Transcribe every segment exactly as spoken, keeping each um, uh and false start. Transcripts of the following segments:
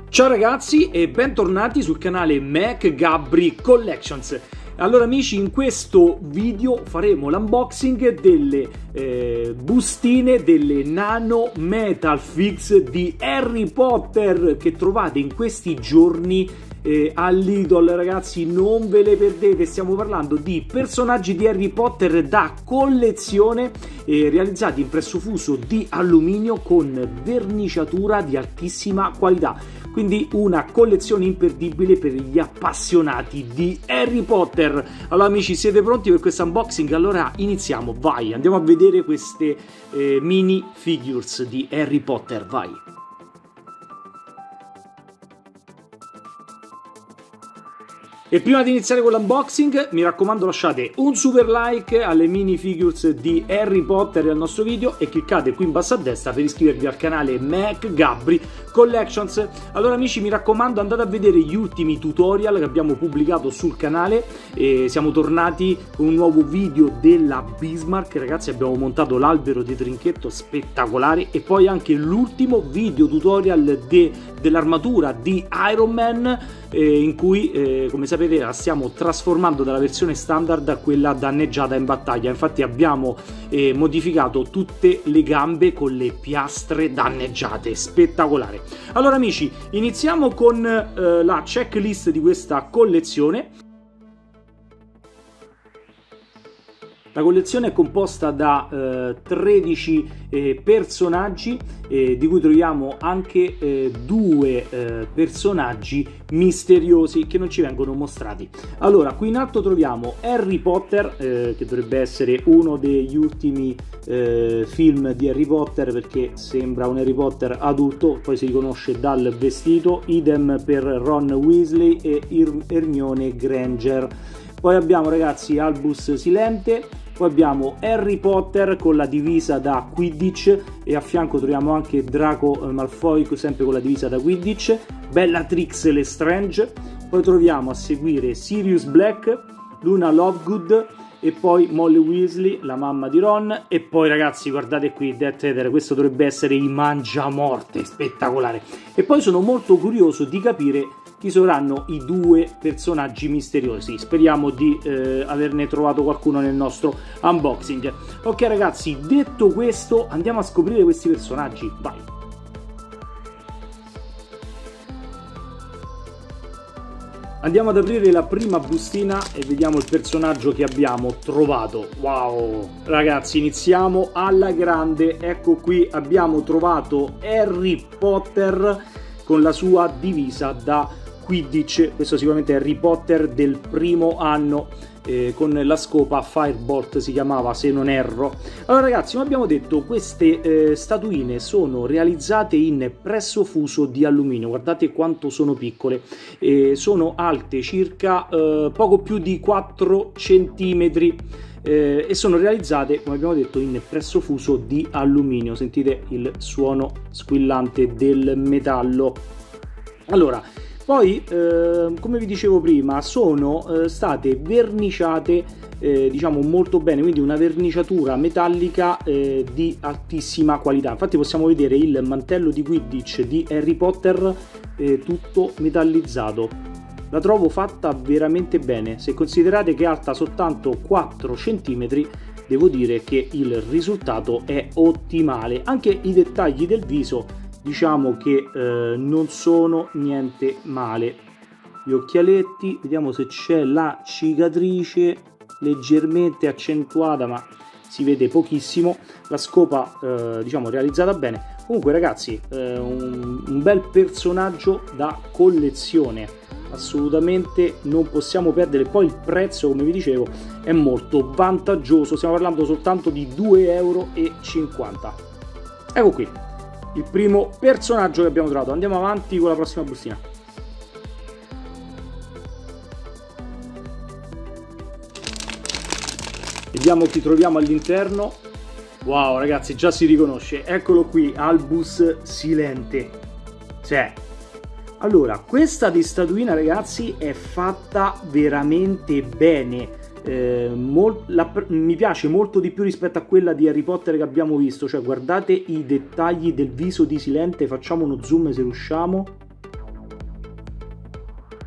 Ciao ragazzi e bentornati sul canale Mac Gabbri Collections. Allora amici, in questo video faremo l'unboxing delle eh, bustine delle Nano Metal Fix di Harry Potter che trovate in questi giorni eh, a Lidl. Ragazzi, non ve le perdete, stiamo parlando di personaggi di Harry Potter da collezione eh, realizzati in pressofuso di alluminio con verniciatura di altissima qualità. Quindi una collezione imperdibile per gli appassionati di Harry Potter. Allora amici, siete pronti per questo unboxing? Allora iniziamo, vai, andiamo a vedere queste eh, mini figures di Harry Potter, vai. E prima di iniziare con l'unboxing, mi raccomando, lasciate un super like alle mini figures di Harry Potter e al nostro video e cliccate qui in basso a destra per iscrivervi al canale Mac Gabbri Collections. Allora amici, mi raccomando, andate a vedere gli ultimi tutorial che abbiamo pubblicato sul canale. E siamo tornati con un nuovo video della Bismarck. Ragazzi, abbiamo montato l'albero di trinchetto spettacolare e poi anche l'ultimo video tutorial de, dell'armatura di Iron Man, eh, in cui eh, come sapete la stiamo trasformando dalla versione standard a quella danneggiata in battaglia. Infatti abbiamo eh, modificato tutte le gambe con le piastre danneggiate, spettacolare. Allora amici, iniziamo con eh, la checklist di questa collezione. La collezione è composta da eh, tredici eh, personaggi, eh, di cui troviamo anche eh, due eh, personaggi misteriosi che non ci vengono mostrati. Allora, qui in alto troviamo Harry Potter, eh, che dovrebbe essere uno degli ultimi eh, film di Harry Potter, perché sembra un Harry Potter adulto, poi si riconosce dal vestito. Idem per Ron Weasley e Hermione Granger. Poi abbiamo, ragazzi, Albus Silente, poi abbiamo Harry Potter con la divisa da Quidditch e a fianco troviamo anche Draco Malfoy sempre con la divisa da Quidditch, Bellatrix Lestrange, poi troviamo a seguire Sirius Black, Luna Lovegood e poi Molly Weasley, la mamma di Ron. E poi ragazzi, guardate qui, Death Eater, questo dovrebbe essere il mangiamorte, spettacolare. E poi sono molto curioso di capire chi saranno i due personaggi misteriosi. Speriamo di eh, averne trovato qualcuno nel nostro unboxing. Ok ragazzi, detto questo, andiamo a scoprire questi personaggi, vai. Andiamo ad aprire la prima bustina e vediamo il personaggio che abbiamo trovato. Wow, ragazzi, iniziamo alla grande. Ecco qui, abbiamo trovato Harry Potter con la sua divisa da Quidditch. Questo sicuramente è Harry Potter del primo anno, eh, con la scopa Firebolt si chiamava, se non erro. Allora ragazzi, come abbiamo detto, queste eh, statuine sono realizzate in pressofuso di alluminio. Guardate quanto sono piccole, eh, sono alte circa eh, poco più di quattro centimetri. Eh, e sono realizzate, come abbiamo detto, in pressofuso di alluminio. Sentite il suono squillante del metallo. Allora, poi eh, come vi dicevo prima, sono eh, state verniciate eh, diciamo molto bene, quindi una verniciatura metallica eh, di altissima qualità. Infatti possiamo vedere il mantello di Quidditch di Harry Potter eh, tutto metallizzato. La trovo fatta veramente bene. Se considerate che è alta soltanto quattro centimetri, devo dire che il risultato è ottimale. Anche i dettagli del viso, diciamo che eh, non sono niente male. Gli occhialetti, vediamo se c'è la cicatrice leggermente accentuata, ma si vede pochissimo. La scopa eh, diciamo realizzata bene. Comunque ragazzi, eh, un, un bel personaggio da collezione, assolutamente non possiamo perdere. Poi il prezzo, come vi dicevo, è molto vantaggioso, stiamo parlando soltanto di due e cinquanta euro. Ecco qui il primo personaggio che abbiamo trovato. Andiamo avanti con la prossima bustina. Vediamo chi troviamo all'interno. Wow ragazzi, già si riconosce, eccolo qui, Albus Silente. Cioè, allora, questa di statuina ragazzi è fatta veramente bene. eh, la, mi piace molto di più rispetto a quella di Harry Potter che abbiamo visto, cioè guardate i dettagli del viso di Silente, facciamo uno zoom se riusciamo,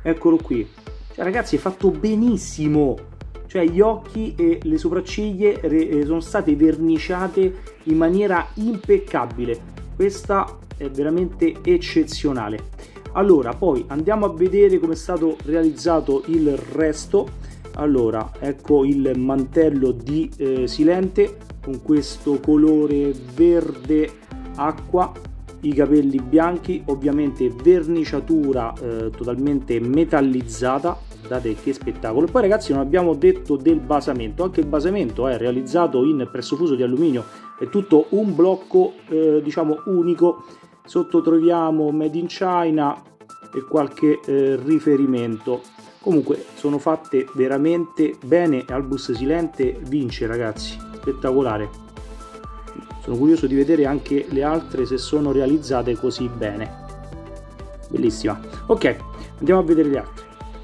eccolo qui. Cioè ragazzi, è fatto benissimo, cioè gli occhi e le sopracciglia sono state verniciate in maniera impeccabile. Questa è veramente eccezionale. Allora, poi andiamo a vedere come è stato realizzato il resto. Allora, ecco il mantello di eh, Silente con questo colore verde acqua, i capelli bianchi, ovviamente verniciatura eh, totalmente metallizzata. Guardate che spettacolo. Poi ragazzi, non abbiamo detto del basamento. Anche il basamento è realizzato in pressofuso di alluminio, è tutto un blocco eh, diciamo unico. Sotto troviamo Made in China e qualche eh, riferimento. Comunque sono fatte veramente bene. Albus Silente vince ragazzi, spettacolare. Sono curioso di vedere anche le altre se sono realizzate così bene. Bellissima. Ok, andiamo a vedere le altre.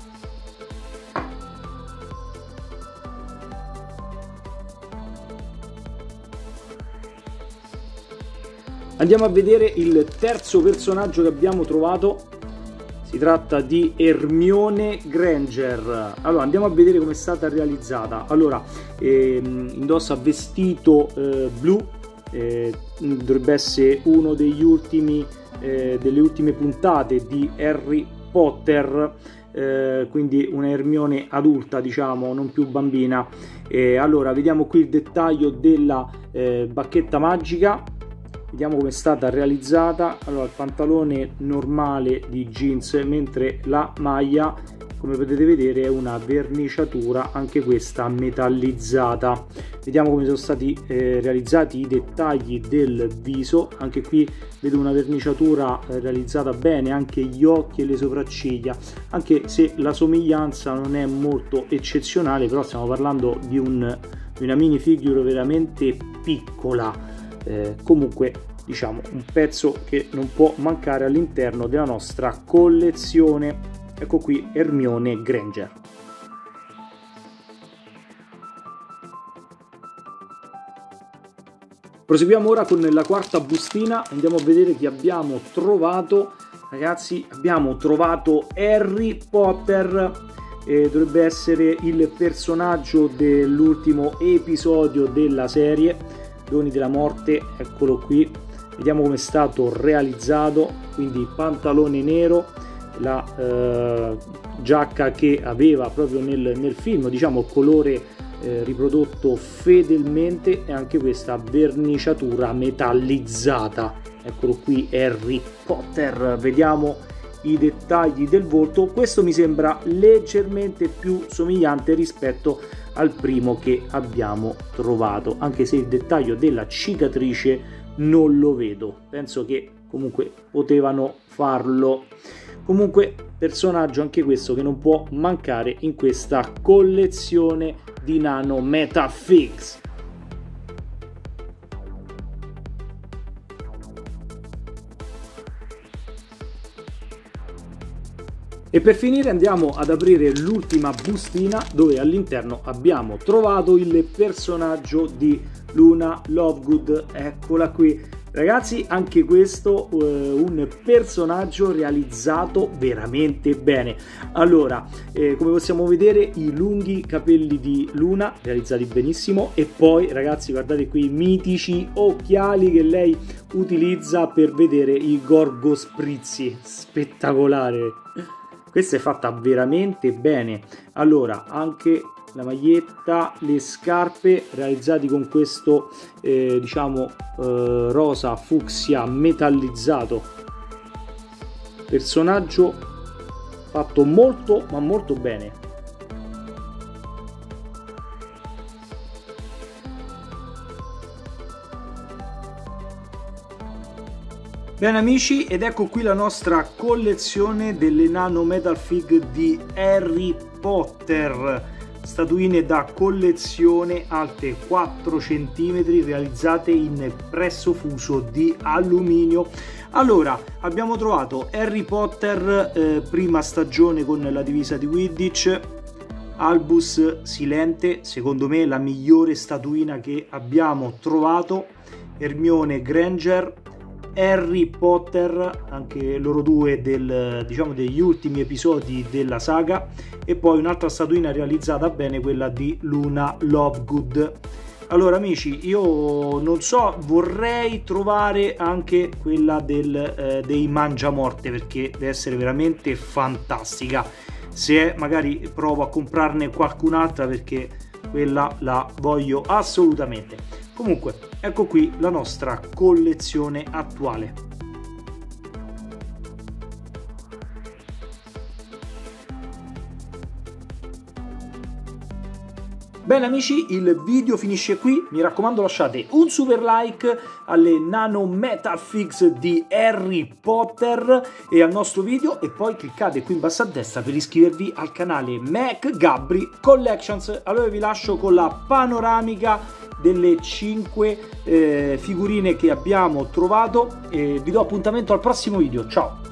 Andiamo a vedere il terzo personaggio che abbiamo trovato. Si tratta di Hermione Granger. Allora andiamo a vedere come è stata realizzata. Allora ehm, indossa vestito eh, blu, eh, dovrebbe essere uno degli ultimi eh, delle ultime puntate di Harry Potter, eh, quindi una Hermione adulta, diciamo, non più bambina. Eh, allora vediamo qui il dettaglio della eh, bacchetta magica. Vediamo come è stata realizzata. Allora il pantalone normale di jeans, mentre la maglia, come potete vedere, è una verniciatura anche questa metallizzata. Vediamo come sono stati eh, realizzati i dettagli del viso. Anche qui vedo una verniciatura eh, realizzata bene, anche gli occhi e le sopracciglia, anche se la somiglianza non è molto eccezionale, però stiamo parlando di, un, di una minifigure veramente piccola. Eh, comunque diciamo un pezzo che non può mancare all'interno della nostra collezione. Ecco qui Hermione Granger. Proseguiamo ora con la quarta bustina. Andiamo a vedere che abbiamo trovato. Ragazzi, abbiamo trovato Harry Potter. Eh, dovrebbe essere il personaggio dell'ultimo episodio della serie, Doni della Morte. Eccolo qui, vediamo come è stato realizzato. Quindi pantalone nero, la eh, giacca che aveva proprio nel, nel film, diciamo colore eh, riprodotto fedelmente, e anche questa verniciatura metallizzata. Eccolo qui Harry Potter. Vediamo i dettagli del volto. Questo mi sembra leggermente più somigliante rispetto al primo che abbiamo trovato, anche se il dettaglio della cicatrice non lo vedo. Penso che comunque potevano farlo. Comunque personaggio anche questo che non può mancare in questa collezione di Nano Metafigs. E per finire andiamo ad aprire l'ultima bustina, dove all'interno abbiamo trovato il personaggio di Luna Lovegood. Eccola qui ragazzi, anche questo uh, un personaggio realizzato veramente bene. Allora eh, come possiamo vedere, i lunghi capelli di Luna realizzati benissimo, e poi ragazzi guardate qui i mitici occhiali che lei utilizza per vedere i Gorgo Sprizzi. Spettacolare, questa è fatta veramente bene. Allora anche la maglietta, le scarpe realizzati con questo eh, diciamo eh, rosa fucsia metallizzato. Personaggio fatto molto ma molto bene. Bene amici, ed ecco qui la nostra collezione delle Nano Metal Fig di Harry Potter, statuine da collezione alte quattro centimetri, realizzate in pressofuso di alluminio. Allora abbiamo trovato Harry Potter eh, prima stagione con la divisa di Quidditch, Albus Silente, secondo me la migliore statuina che abbiamo trovato, Hermione Granger, Harry Potter, anche loro due del, diciamo, degli ultimi episodi della saga, e poi un'altra statuina realizzata bene, quella di Luna Lovegood. Allora amici, io non so, vorrei trovare anche quella del, eh, dei Mangiamorte, perché deve essere veramente fantastica. Se magari provo a comprarne qualcun'altra, perché quella la voglio assolutamente. Comunque, ecco qui la nostra collezione attuale. Bene amici, il video finisce qui, mi raccomando lasciate un super like alle Nano Metal Fix di Harry Potter e al nostro video, e poi cliccate qui in basso a destra per iscrivervi al canale Mac Gabri Collections. Allora vi lascio con la panoramica delle cinque eh, figurine che abbiamo trovato e vi do appuntamento al prossimo video, ciao!